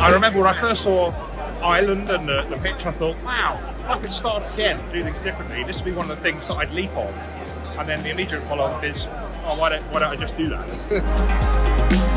I remember when I first saw Ireland and the picture, I thought, wow, if I could start again, do things differently, this would be one of the things that I'd leap on. And then the immediate follow-up is, oh, why don't I just do that?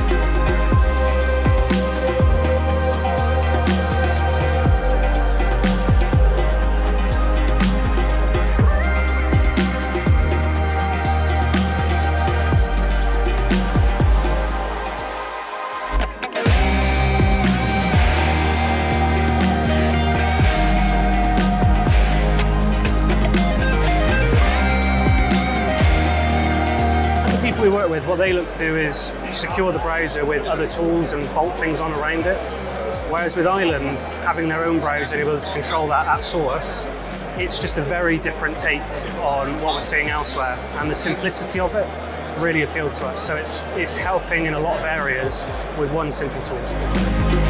We work with, what they look to do is secure the browser with other tools and bolt things on around it. Whereas with Ireland, having their own browser and able to control that at source, it's just a very different take on what we're seeing elsewhere. And the simplicity of it really appealed to us. So it's helping in a lot of areas with one simple tool.